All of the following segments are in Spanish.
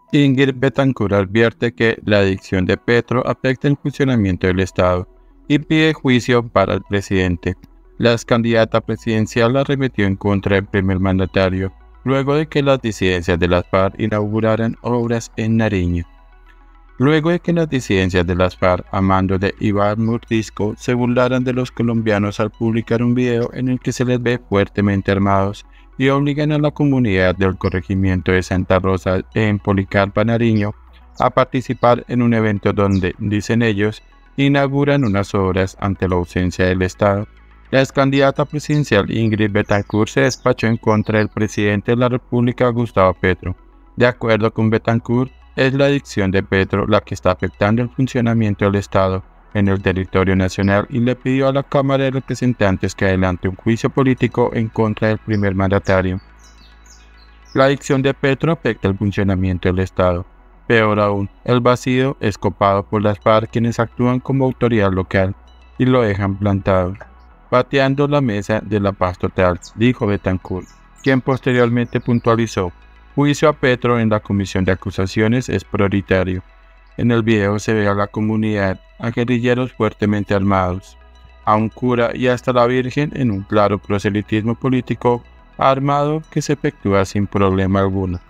Ingrid Betancourt advierte que la adicción de Petro afecta el funcionamiento del Estado y pide juicio para el presidente. La ex candidata presidencial arremetió en contra del primer mandatario, luego de que las disidencias de las FARC inauguraran obras en Nariño. Luego de que las disidencias de las FARC, a mando de Iván Mordisco, se burlaran de los colombianos al publicar un video en el que se les ve fuertemente armados y obligan a la comunidad del corregimiento de Santa Rosa en Policarpa, Nariño, a participar en un evento donde, dicen ellos, inauguran unas obras ante la ausencia del Estado. La ex candidata presidencial Ingrid Betancourt se despachó en contra del presidente de la República, Gustavo Petro. De acuerdo con Betancourt, es la adicción de Petro la que está afectando el funcionamiento del Estado en el territorio nacional y le pidió a la Cámara de Representantes que adelante un juicio político en contra del primer mandatario. La adicción de Petro afecta el funcionamiento del Estado. Peor aún, el vacío es copado por las FARC, quienes actúan como autoridad local y lo dejan plantado, pateando la mesa de la paz total, dijo Betancourt, quien posteriormente puntualizó: juicio a Petro en la comisión de acusaciones es prioritario. En el video se ve a la comunidad, a guerrilleros fuertemente armados, a un cura y hasta la Virgen en un claro proselitismo político armado que se efectúa sin problema alguno.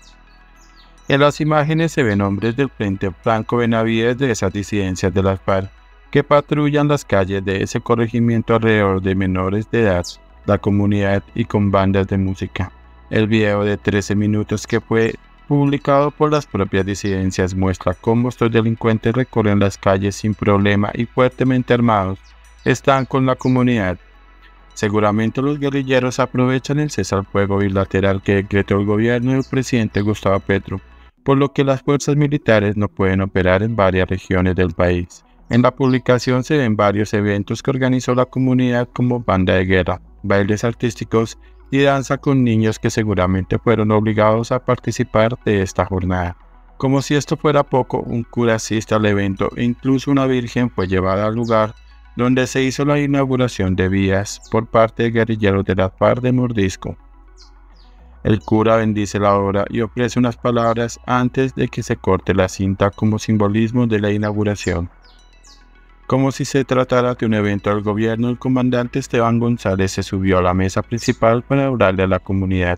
En las imágenes se ven hombres del Frente Franco Benavides de esas disidencias de las FARC que patrullan las calles de ese corregimiento alrededor de menores de edad, la comunidad y con bandas de música. El video de 13 minutos que fue publicado por las propias disidencias muestra cómo estos delincuentes recorren las calles sin problema y fuertemente armados están con la comunidad. Seguramente los guerrilleros aprovechan el cese al fuego bilateral que decretó el gobierno del presidente Gustavo Petro, por lo que las fuerzas militares no pueden operar en varias regiones del país. En la publicación se ven varios eventos que organizó la comunidad como banda de guerra, bailes artísticos y danza con niños que seguramente fueron obligados a participar de esta jornada. Como si esto fuera poco, un cura asiste al evento e incluso una virgen fue llevada al lugar donde se hizo la inauguración de vías por parte de guerrilleros de la FARC de Mordisco. El cura bendice la obra y ofrece unas palabras antes de que se corte la cinta como simbolismo de la inauguración. Como si se tratara de un evento del gobierno, el comandante Esteban González se subió a la mesa principal para hablarle a la comunidad.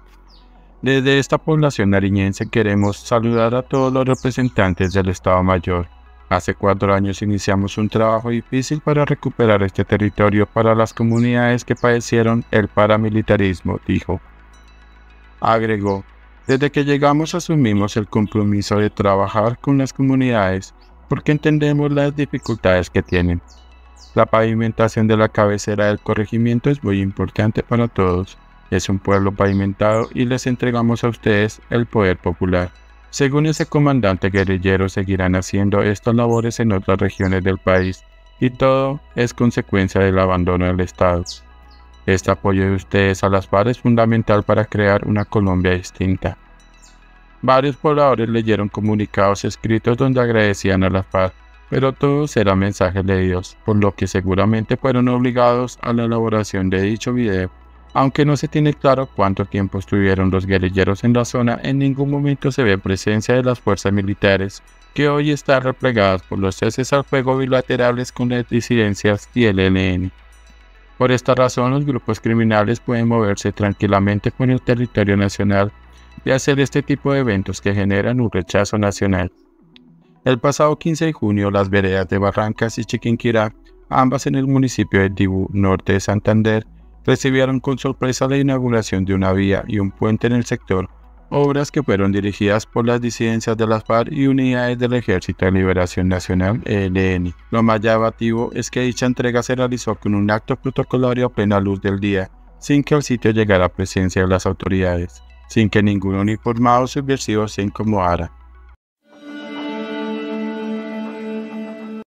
Desde esta población nariñense queremos saludar a todos los representantes del Estado Mayor. Hace 4 años iniciamos un trabajo difícil para recuperar este territorio para las comunidades que padecieron el paramilitarismo, dijo. Agregó: desde que llegamos asumimos el compromiso de trabajar con las comunidades porque entendemos las dificultades que tienen. La pavimentación de la cabecera del corregimiento es muy importante para todos. Es un pueblo pavimentado y les entregamos a ustedes el poder popular. Según ese comandante guerrillero, seguirán haciendo estas labores en otras regiones del país y todo es consecuencia del abandono del Estado. Este apoyo de ustedes a las FARC es fundamental para crear una Colombia distinta. Varios pobladores leyeron comunicados escritos donde agradecían a las FARC, pero todos eran mensajes leídos, por lo que seguramente fueron obligados a la elaboración de dicho video. Aunque no se tiene claro cuánto tiempo estuvieron los guerrilleros en la zona, en ningún momento se ve presencia de las fuerzas militares, que hoy están replegadas por los ceses al fuego bilaterales con las disidencias y el ELN. Por esta razón, los grupos criminales pueden moverse tranquilamente por el territorio nacional y hacer este tipo de eventos que generan un rechazo nacional. El pasado 15 de junio, las veredas de Barrancas y Chiquinquirá, ambas en el municipio de Tibú, norte de Santander, recibieron con sorpresa la inauguración de una vía y un puente en el sector, obras que fueron dirigidas por las disidencias de las FARC y unidades del Ejército de Liberación Nacional, ELN. Lo más llamativo es que dicha entrega se realizó con un acto protocolario a plena luz del día, sin que al sitio llegara presencia de las autoridades, sin que ningún uniformado subversivo se incomodara.